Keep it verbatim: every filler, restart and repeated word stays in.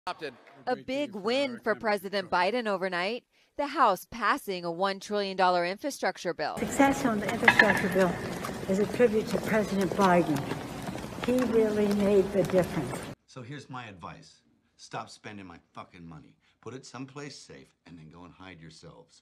A big win for President Biden overnight. The House passing a one trillion dollars infrastructure bill. Success on the infrastructure bill is a tribute to President Biden. He really made the difference. So here's my advice. Stop spending my fucking money. Put it someplace safe and then go and hide yourselves.